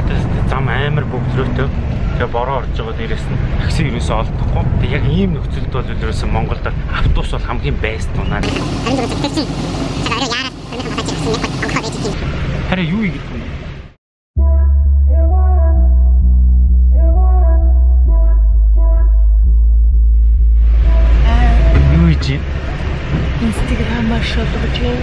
надад зам амар бөвлөрөөтэй. Тэгээ бороо орж байгаа дээрээс нь такси ерөөсөө олдохгүй. Тэгээ яг ийм нөхцөлд бол ерөөсөө Монголд автобус бол хамгийн бест унаа. Харин юу ийгдэх вэ? Юу ийж? Инстаграмаар шоолгож юм.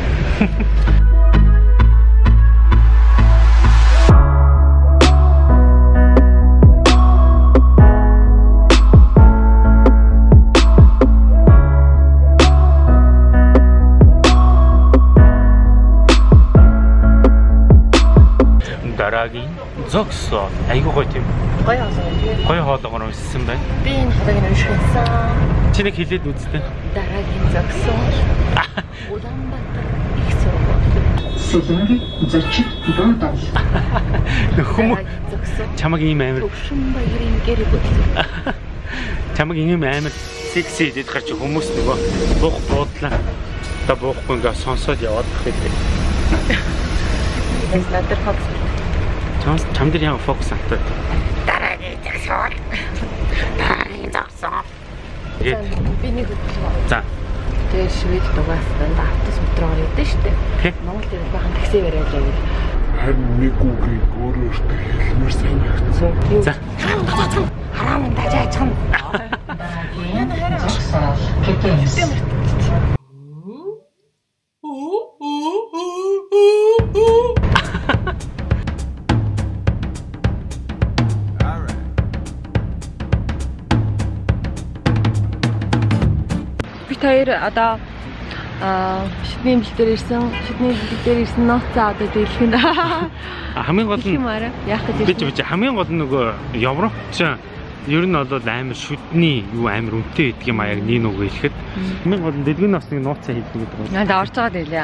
Дараагийн зогсоо. Айгуу гоё тийм. Гоё хоолой. Гоё хоолойгоор уншсан байна. Би энэ хоолойг уншсан. Чи нэг хэлээд үзтээ. Дараагийн зогсоо. Улаанбаатар их сургууль. Солонгын зочид буудал. Хүмүүс чамаг ийм амар. Төвшин баярын гэр бүл. Чамаг ийм амар секси идэж гарч хүмүүс нөгөө буух буудлаа. Одоо буухгүй ингээ сонсоод яваад байх гэдэг. Энд надад фокус. Чам дээр яг фокус автаад. Дараагийн зогсоо. Дараагийн зогсоо. Би нэг хөтлөө. За. Тэгээ швед дугаасан автобус метроор явдсан шүү дээ. Монгол дээр бахан такси бариад явал. Харин нэг үгийг өөрөө хэлмээр санагдсан. За. Хараа дажаач юм. Энэ зогсоо. Кэтэс. Хоёр одоо шидний бэлтээр ирсэн ноцоо одоо дэлгэх нь хамгийн гол нь яах гэж би хамгийн гол нь нөгөө Европч ер нь бол амар шүдний юу амар үнэтэй гэдэг юм а яг нэг үг хэлэхэд хамгийн гол нь дэлгэн насны нууцаа хийдэг гэдэг байна. Надад орж байгаа дэлээ.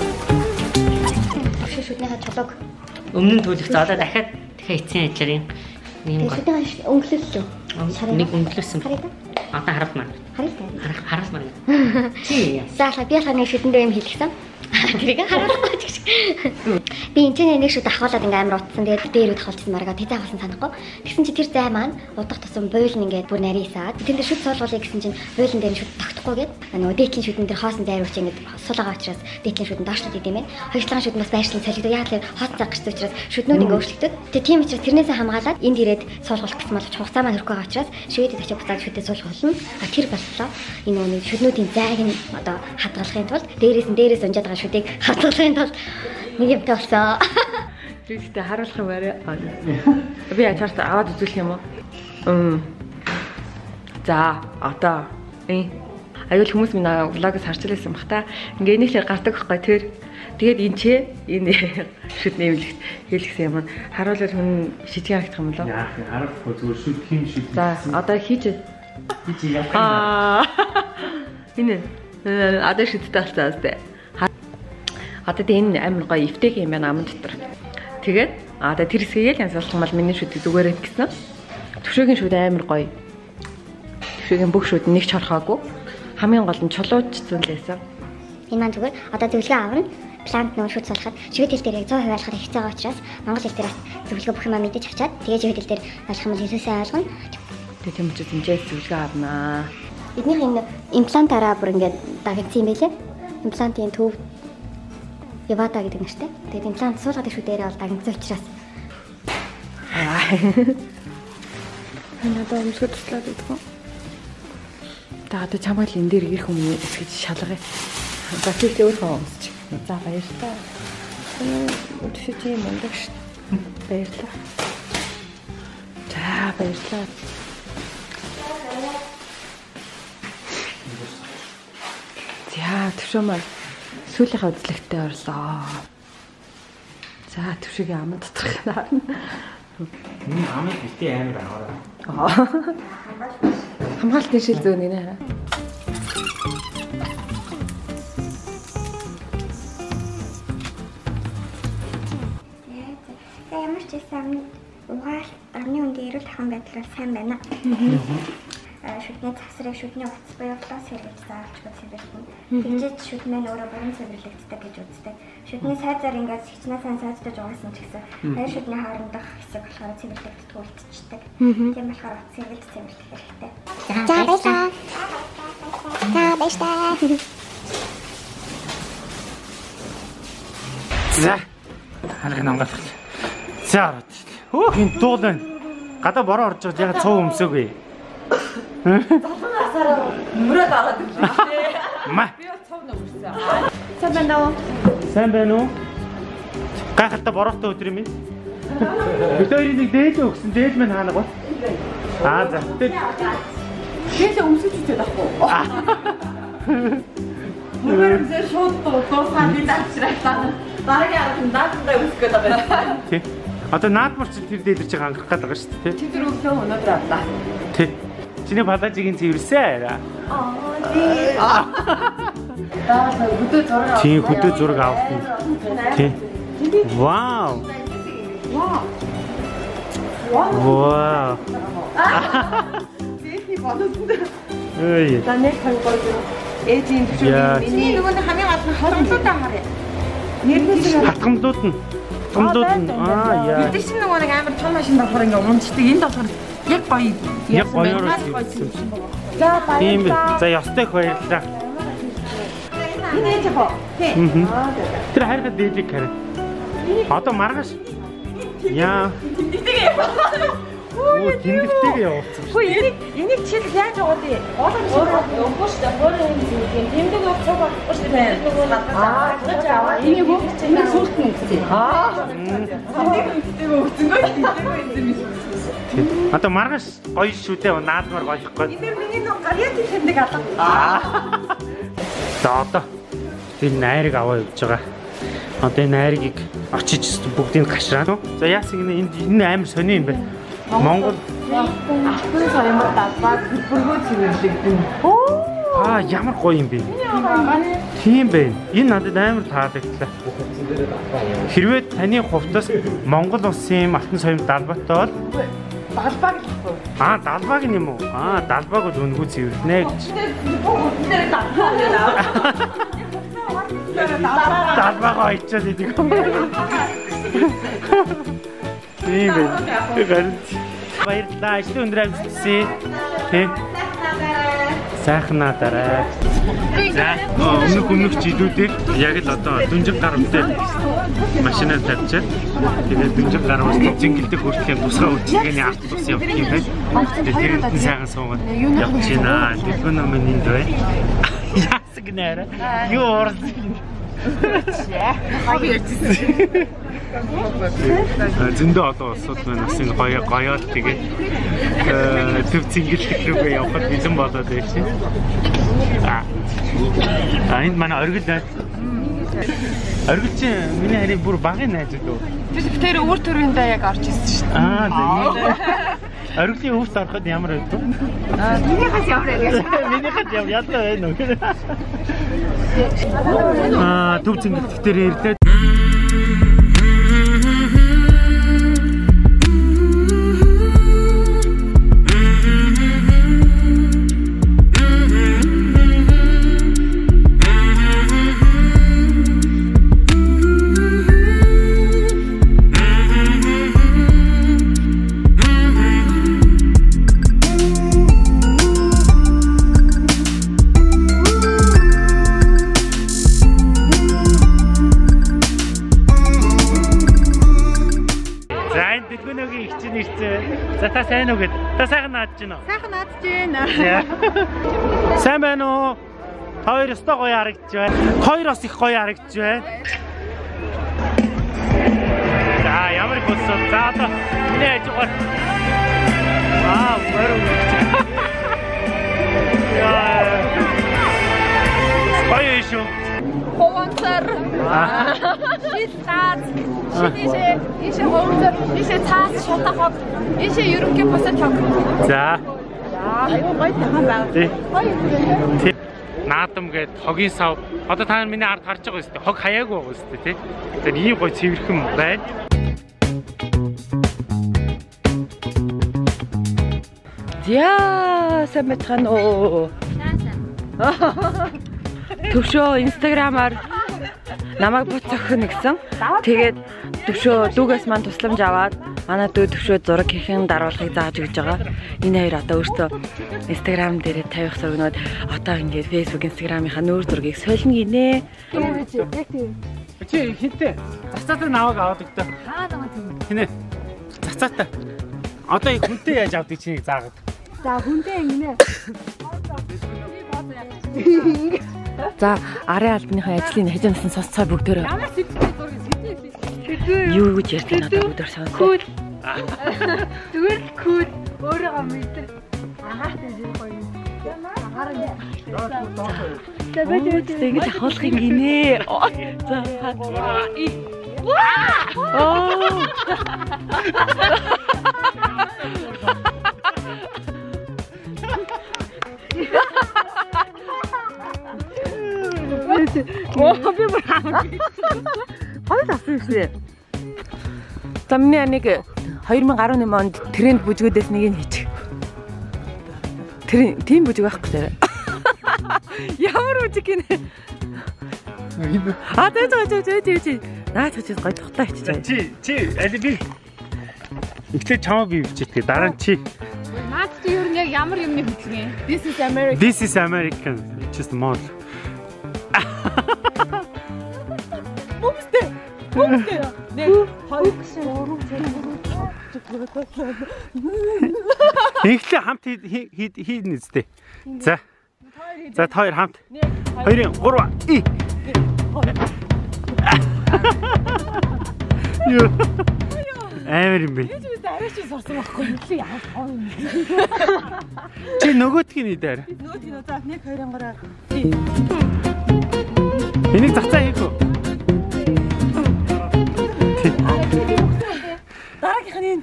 Шүднийхээ чулууг өмнө нь төлөх за одоо дахиад эцсийн ажлын юм гоо. шүднийхээ өнгөлөлөө. Нэг өнгөлөсөн. Одоо харамсмаар. Харамсмаар. Чи яа. Заалаа би л нэг шүдэндээ юм хэлчихсэн. Тэрийг харуулахгүй ч гэж. Би энэ нэг шүд ахуулаад ингээм амар утсан. Тэгээд дээр үд ахуулсан маргаа тэзээ авсан санахгүй. Тэгсэн чи тэр зай маань удах тусам буйлн ингээд бүр нарийсаад. Тэнд шүд суулгуулъя гэсэн чинь буйлн дээр шүд тогтохгүй гээд нөгөө дээдлийн шүдэн дээр хоосон зай руу чи ингээд суулгаа учраас дээдлийн шүдэн доошлоод идэм байх. Хоёрлагын шүд бас байршлан солигдоо. Яг л хоцсон цаг гарч учраас шүднүүд ингээд өөрчлөгдөд. Тэгээд тийм учраас тэрнээсээ хамгаалаад энд ирээд суулгуулах гэсэн бол хугацаа маань хөрөх байгаа учраас шведэд очиж буцаад шүдээ суулгуулна. Тэр боллоо. Энэ нэг шүднүүдийн зайг нь одоо хадгалахын тулд дээрээс унжаад байгаа шүдийг хадгалахын тулд нэг юм тавьсан. Тэгтээ харуулах юм арай. Би ачаарт аваад үзүүлэх юм уу? За одоо аюул хүмүүс минь влогоос харж лээсэн бах та. Ингээ нэг л гардаг байхгүй тэр. Тэгээд энэ шүд нэмлэгт хэлсэн юм. Харуулал хүн шийдгийн харагдах юм болоо. Яах вэ? Харахгүй зүгээр шүд хим шүд. За одоо хийж явах юм. Энэ одоо шүдтэй болсон үстэй. Одоо энэ амар гоё эвтэйг юм байна аман дотор. Тэгээд одоо тэр хэсгийг янзлах юм бол миний шүдийг зүгээрээ гэсэн. Төвшөөгийн шүд амар гоё. Төвшөөгийн бүх шүд нэг ч хорхоогүй. Хамгийн гол нь чулуучсан лээсэн. Энэ маань зүгээр одоо зөвлөгөө авна. Плант нөө шүд суулгахад швед хэл дээр яг 100% ойлгоход хэцүү байгаа учраас монгол хэл дээр бас зөвлөгөө бүх юм мэдэж авчаад тэгээд швед хэл дээр ойлгох юм бол ерөөсөө ойлгоно. Тэгээд тийм учраас энэ зөвлөгөө авнаа. Эднийх энэ имплантаараа бүр ингээд дагагдсан юм байлээ. Имплантын төв Явата гэдэг нэртэй. Тэгээд имплант суулгаад шүү дээрээ бол дагнагдсан учраас. Надад өмсгөд туслаад идэх үү? За одоо чамайг л энэ дээр ирэх юм гэж шалгая. За тийм өөрөө өмсч. За баярлалаа. Өдөрч юм ундаг ш. Баярлалаа. За баярлалаа. За төвшөөмөр сүүлийнхээ үзлэгтээ орлоо. За төвшөөгийн аман доторх харна. Энэ амын битээ амар аваараа. Хамгаалтын шил зүүн нэ. Ямар ч юм угаал амны үндэ эрүүл ахуйн байдлаар сайн байна. шүдний завсрыг шүдний утас буюу флос хэрэгж заавчгүй цэвэрлэнэ. Тэгжиж шүднээ нь өөрөө бүрэн цэвэрлэгддэг гэж үздэг. Шүдний сайзаар ингээд хичнээн сайн сайздаж угаасан ч гэсэн хоёр шүдний хоорондох хэсэг болохоор цэвэрлэгддэг үлдчихдэг. Тийм болохоор утас хэрэгж цэвэрлэх хэрэгтэй. За баярлалаа. За баярлалаа. За. Харин намгаалах. За ороод. Хөөх энэ дуул байна. Гадаа бороо орж байгаа яг цов өмсөөгүй. Асараа мөрөөд аваад ирлээ. Маа. Би цов нөмөрсөн. Сайн байна уу? Сайн байна уу? Гайхалтай бороотой өдөр юм байна. Бид хоёрыг нэг дээд өгсөн. Дээд мэн хаана гоо? За. Дээд өмсөж үтээд ахгүй. Мөрөөдөө шууд дуусаад би завчраа. Дараагийн арга наадмаа өсөх гээд байгаа. Тий. Одоо наадмар чи тэр дээлж байгаа ангарах гээд байгаа шүү дээ. Чи тэр өглөө өнөөдөр авлаа. Тий. Чиний балажигийн цэвэрсэн. Тий. Хөдөө зураг. Тий, хөдөө зураг авсан. Тий. Вау. Вау. Техник бодсон. Ой. За нэг хоёр ээжийн төвчний миний нөгөө хамгийн гол нь хоромлуудаа харъя. Хатгамлууд нь. Яа. Бид чинь нөгөө нэг амар том машин болохоор ингээ унждаг. Энд болохоор яг гоё. Яг гоёор. За тийм. За ёстой баярлалаа. Энэ ээж хоо. Тий. Тэр хайрхад дээжиг харин. Одоо маргааш. Яа. Оо, тэмдэгтэйгээ явуулсан. Хөөе, энийг чил яаж яваад вэ? Өөхгүй шүү дээ. Өөрөө юм зүйл. Тэмдэг өгч байгаа шүү дээ. Тэгж аваа. Энийг өгч энийг сүлтэн гэсэн. Энийг өгдөг өгцөнгөө тийм. Одоо маргааш гоё шүү дээ. Наадмар гоёхгүй. Энэ миний нэг гарьяати тэмдэг алга. За одоо энэ найрыг аваа явж байгаа. Одоо энэ найрыг очиж бүгдийг гашраа. За яасан энэ амар сони юм байна. Монгол алтан соёмор далбаа бүргөө цэвэрлэгдэн. Ямар гоё юм бэ? Тийм байна. Энэ надад амар таалагдлаа. Хэрвээ таны хувьдас Монгол улсын алтан соёмор далбаатай бол далбааг гэхгүй. Далбааг юм уу? Далбааг бол өнгөө цэвэрлэнэ гэж. Далбааг ойчоод идэг. Тийм байна. Баярлалаа. Ажлын өндөр амжилтсий. Тий. Сайхан надараа. За, өмнөх жилүүдийг яг л одоо дүнжиг гар үстэй машинаар тавьчаад тэгээд дүнжиг гар үстэй зингэлдэх хүртэл тусгай үйлчилгээний арт тус явах юм байна. Тэгээд тэр сайхан суугаад явж байна. Дэлгүүр номын энд бай. Яасаг нэрэ. Юу орсон. Зөндөө олон улсууд маань бас энэ гоёод тэгээд төв цэнгэлдэх рүүгээ явахад бэлэн болоод байж шээ. Энд манай оргил байна. Оргил чи миний харин бүр багын найз үү? Тэр өөр төрөндөө яг орж ирсэн шүү дээ. Оргилын өвт ороход ямар байд вэ? Минийхээс ямар байв? Минийхээс яалтаа байна уу? Төв цэнгэлдэх дээр ирлээ. За та сайн уу гэд. Та сайхан наадж байна уу? Сайхан наадж байна. Сайн байна уу? Хоёр өстой гоё харагдж байна. Хоёр бас их гоё харагдж байна. За ямар их өссөн. За одоо миний ажгаар. Мөрөв. Гоё шүү. Хованцар. Шил газ. Ийшээ хованцар. Ийшээ цаас шутахад. Ийшээ ерөнхий босоо чог. За. Аюу гоё тахан байна. Тий. Наадам гээд хогийн сав. Одоо та нар миний ард харж байгаа шүү дээ. Хог хаяагүй байгаа шүү дээ, тий. Тэгэхээр ийм гоё цэвэрхэн байна. За сайн байцгаана уу. Төвшөө инстаграмаар намайг буц охин гэсэн. Тэгээд төвшөө дүүгээс маань тусламж аваад манай дүү төвшөө зураг хийхин даруулахыг зааж өгч байгаа. Энэ хоёр одоо өөртөө инстаграм дээр тавих сувнууд одоо ингээд Facebook инстаграмынхаа нүүр зургийг солино гинэ. Чи хинтээ зацаатай наваг аваад өгдөө. Хинэ. Зацаатай. Одоо их хүнтэй яаж авдгийг чинийг заагаад. За хүнтэй ингэнэ. За арын албаныхаа ажлын хажуунаас сонсцоо бүгдөө. Юу гэж ярьдаг надад бүгдөө сонсоо. Зүгээр л кул өөрийгөө мэдэр. Агаартай зүйл гоё. Тэгэж ахуулах юм гинэ. За. Би хоёр авсан юм. За миний нэг 2018 онд тренд бүжгүүдээс нэг нь хийчих. Тийм бүжиг байхгүй дээ. Ямар бүжиг гинэ? Тэ. Наа ч гоё тухтай хийчих. Чи аль би. Ихтэй чамаа би бичээдгээ дараа нь чи. Наад чи юу нэг ямар юмны бичгээ? This is American. Just mod. Бумстэй. Нэг хоёр Ихлэ хамт хийн үстэй. За. За хоёр хамт. 2 3 Юу. Амар юм бэ. Арайч сорсон байхгүй юу? Яа. Чи нөгөөдгийг нь дээр. Нөгөөдгийг одоо нэг 2-аараа. Энийг зацаа хийх үү? Дараагийнх нь.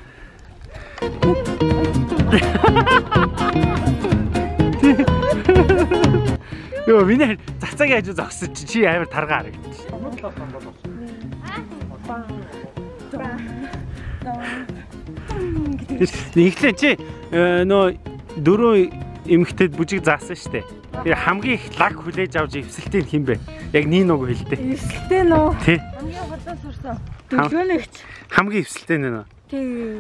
Йоо миний зацаагийн хажуу зогсож чи амар таргаа харагдчих. Ихлэ чи нөө дөрөв эмэгтэйд бүжиг заасан штэ. Тэр хамгийн их лаг хүлээж авч эвсэлтэй нь хин бэ? Яг нин уг хэлдэ. Эвсэлтэй нөө. Тий. Хамгийн хурдан сурсан. Дөлгөөнөгч. Хамгийн эвсэлтэй нь нөө. Тий.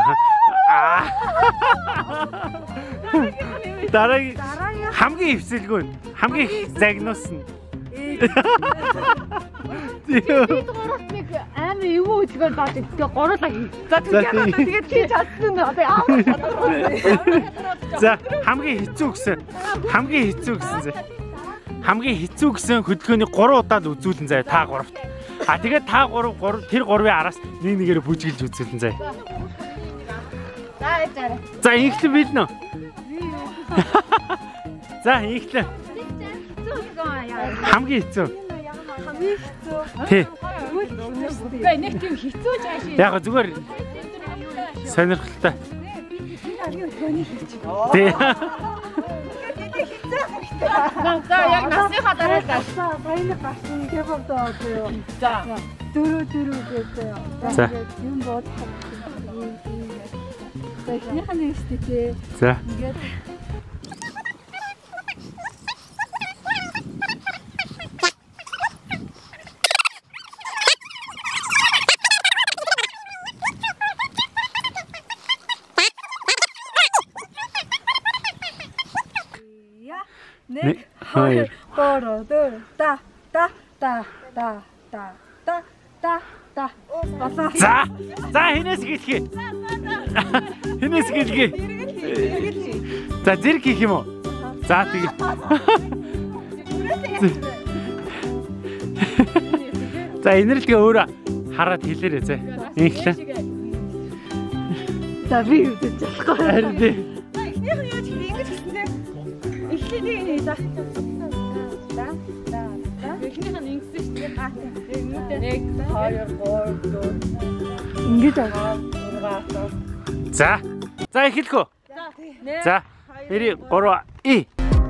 Дараагийн хамгийн эвсэлгүй нь хамгийн их загнуусан. Гуравт нэг амар юу үлгээр даад тэгээ гуруулаа хий. За тэгээд чи чадсан одоо яа. За хамгийн хэцүү гэсэн. Хамгийн хэцүү гэсэн хөдөлгөөний 3 удаа л үзүүлэн заяа та гуравт. А тэгээд та 3 тэр 3-ын араас нэг нэгээр бүжгэлж үзүүлэн заяа. За ихлэ билнэ. За ихлэ. Хамгийн хэцүү. Тий. Гэ нэг тийм хэцүү жааш. Яг зүгээр сонирхолтой. Тий. За яг насныхаа дараа баяны гарсан гэвэм даа. За дөрөв гэдэг. За. Юм бодох. За ихнийх нь нэстээ. За. Ингээд Нэг хоёр дөрөв та болоо. За хинээс гэлхий. Хинээс гэлхий. За зэрэг хийх юм уу? За тэгээ. За инэрлэгээ өөрөө хараад хэлээрэй зэ. Инхлээ. За би үдэж болохгүй. Харин дээ. Эхнийх нь яаж ингэж хэлсэн. Эхлэний за. Эхнийх нь ингэсэн шүү дээ. Нэг 2 3 4 ингэж аа. За. За эхэлэх үү? За. 2 3 1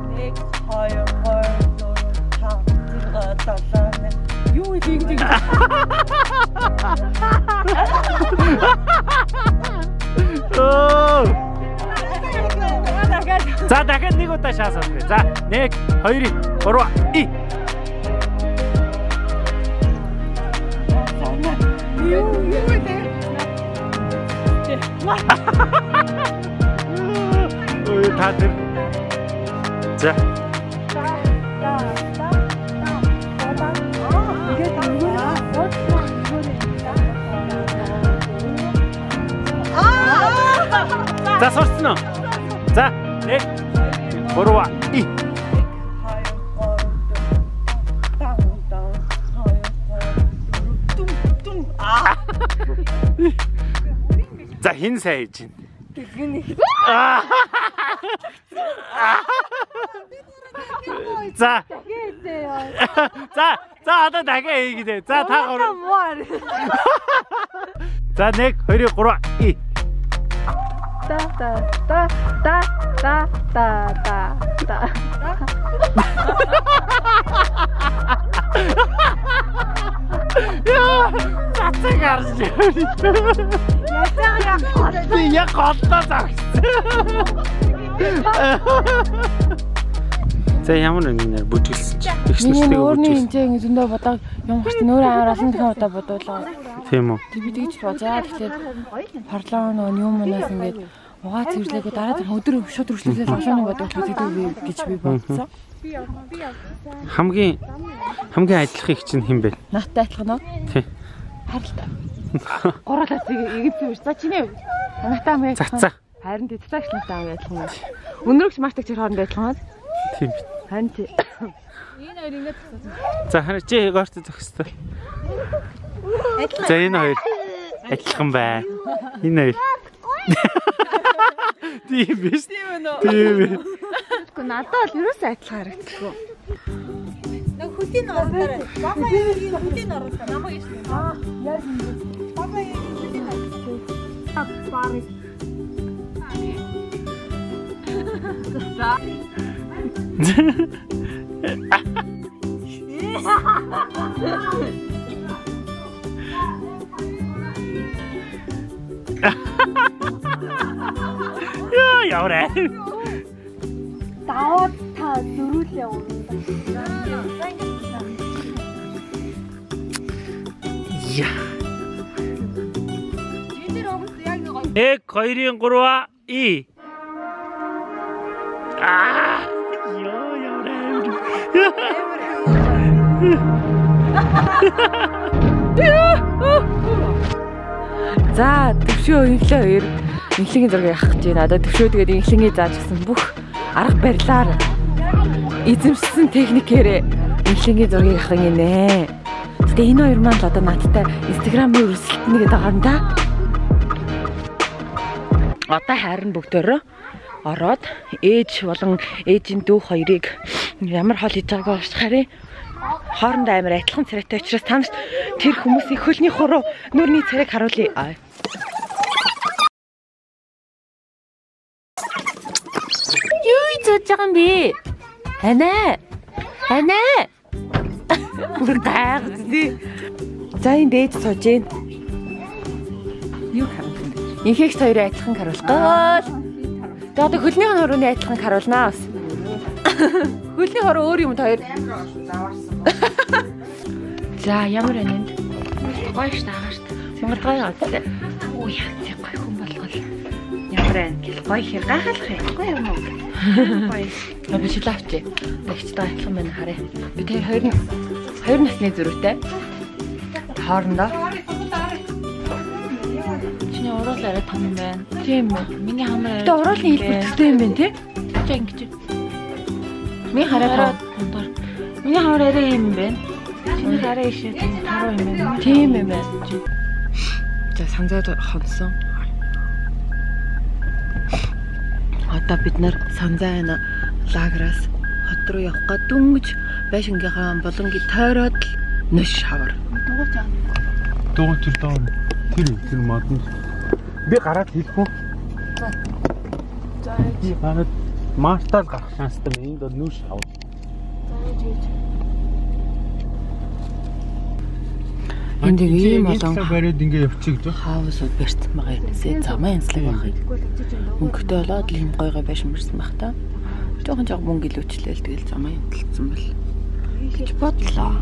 Юу ингэ. Оо. За дахиад нэг удаа шаасаад бай. За 1 2 3 и. Ой таатар. За. За сурсан уу? За 1 3 и. За хин сайн хийж байна. За. За одоо дахиад хийгээд. За та гурав. За 1 2 3 и. Та та та та та та та. Яа, цацгаар. Я голлоо загс. За ямар нэг бүжгэлсэн чи. Миний өөрний энэ ингэ зөндөө бодог юм гарч нөр амар олон дахин удаа бодуулаа. Тийм үү. Би тэгж боо. За тэгэхээр парлаа нөгөө юм манаас ингээд угаа цэвэрлээгөө дараа нь өдөр шууд өршлөөсөө лошооны бодуулах гэдэг гэж би бодсон. Хамгийн ажиллах их чинь хэн бэ? Нааттай адилхан уу? Тийм. Харалтаа. Гурлаа игэнцүү. За чиний нааттай амын за. Харин тэцлэгч нааттай амын адилхан уу? Өнөрөгч мартагч хоорондоо адилхан уу? Тийм. Харин тий. Энэ хоёр ингэж зогссон. За харин чи горт зогстой. За энэ хоёр адилхан бай. Энэ хоёр. Тийм биш. Тийм үү? Гэхдээ надад бол ерөөсөө адилхан харагдчихгүй. Нэг хөлийн оролцоо. Бага яг хөлийн оролцоо. Намайг юм. Яг юм. Бага яг хөлийн оролцоо. Барыг. Яа яваа. Даваад та дөрүүлээ унаа. Я. 1 2 3 и. Аа. Ёо яваа. За төвшөө инфлэ хоёр инфлэгийн зургийг авах гэж байна. Одоо төвшөө тэгээд инфлэгийн зааж гисэн бүх арга барилаар эзэмшсэн техникээр инфлэгийн зургийг авах юм нэ. Гэтэ энэ хоёр маань л одоо надтай инстаграмын өрсөлдөнө гэдэг байгаа юм да. Одоо харин бүгдөө ороод ээж болон ээжийн дүү хоёрыг ямар хол хийж байгааг уушхаарэ. Хоорондоо амар адилхан царайтай учраас та нарт тэр хүмүүсийн хөлний хуруу нүрийн царайг харуулъя. Юу хийж байгаа юм бэ? Анаа. Бүр гайхалтай. За энэ дээд сууж гин. Юу харах юм бэ? Инхэгч хоёроо адилхан харуулах гол. Тэгээд одоо хөлний хурууны адилхан харуулнаа бас. Хөлний хороо өөр юм хоёр. За ямар байна энд? Гоё ш таагаа ш. Симэрдгай яваад. Оо яа гоё хүн болгол. Ямар байна? Гоё хэр гайхалах юм. Гоё юм уу? Гоё. Би шилавч. Тэгчтэй адилхан байна харъя. Би тэр хоёр насны зөрүүтэй. Хоорондоо. Чиний уруул арай том юм байна. Тийм үү? Миний хамаа. Тэ уруулын хэлбэртэй юм байна тий? За ингэж. Миний хараад тондор. Миний хавар арай юм байна. Чиний хараа ишээ таруу юм байна. Тийм юм байна. За санзаад хонсон. Одоо бид нар санзаана лаграас хот руу явах га дүнгэж байшингийнхаа болонгийн тойроод л нөш хавар. Дуу тэр модон. Би гараад хэлэх үү? За. Би гараад мартал гарах шанстай энд бол нүүш хав. Энд ийм болон бариад ингэ явчих гэж хаус барьсан байгаа юм. Замаа янзлаг байхыг. Өнгөтэй болоод л юм гойгоо байшин барьсан байх та. Жохон жоо мөнгө илүүчлээл тэгэл замаа юмталцсан бол гэж бодлоо.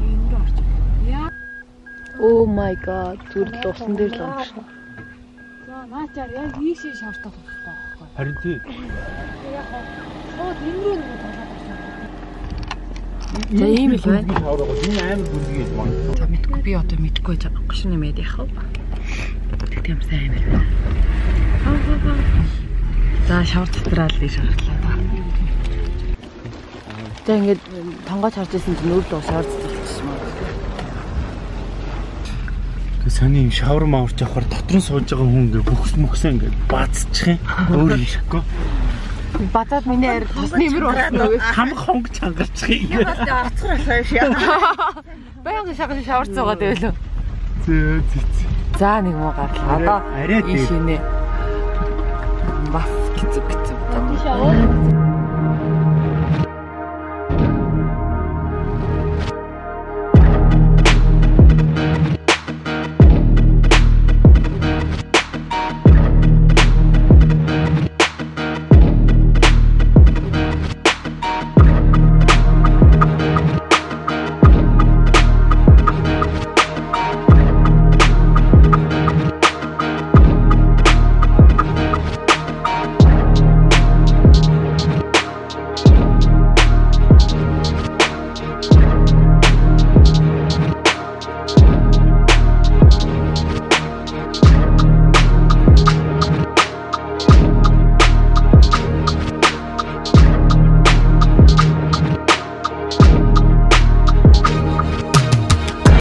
Oh my god, зүрл усан дээр л онш. За наачаар яг ийшээ шавтах хэрэгтэй байхгүй. Харин тий. Яг шууд энэ рүү нэг болоод байна. За ийм л байна. Энэ амар бүргийн юм байна. За мэдгүй би одоо мэдгүй гэж байгаа шин юм яах вэ? Тэгт юм сайн амар байна. За шавар дотроо л ийш гартлаа да. За ингээд тонгооч харж исэн чинь нүүрлөө шавар дотролчихсон юм. Тэг саний юм шавар мааварч явахаар дотор нь сууж байгаа хүн ингээд мөхсөн ингээд баацчих юм. Өөр хийхгүй. Бацаад миний ард бас нэмэр болсон. Хамаг хонг чангарчих юм. Арцгар шаашаа. Баян шавар цугаад байлаа. Зөө. За нэг муу гарлаа. Одоо арай ийш инэ. Бас гизэг.